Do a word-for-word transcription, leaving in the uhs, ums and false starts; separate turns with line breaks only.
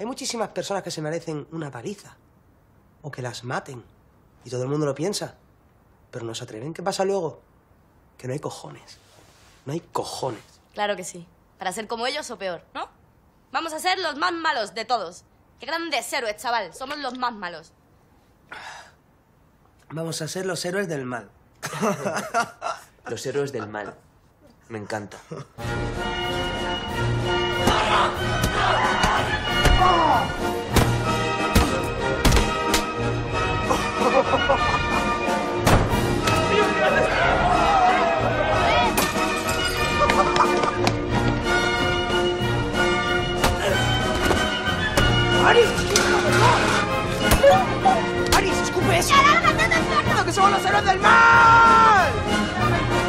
Hay muchísimas personas que se merecen una paliza. O que las maten. Y todo el mundo lo piensa. Pero no se atreven. ¿Qué pasa luego? Que no hay cojones. No hay cojones.
Claro que sí. Para ser como ellos o peor, ¿no? Vamos a ser los más malos de todos. Qué grandes héroes, chaval. Somos los más malos.
Vamos a ser los héroes del mal.
Los héroes del mal. Me encanta.
¡Aris! ¡Aris, escupe eso! ¡Que somos los héroes del mal!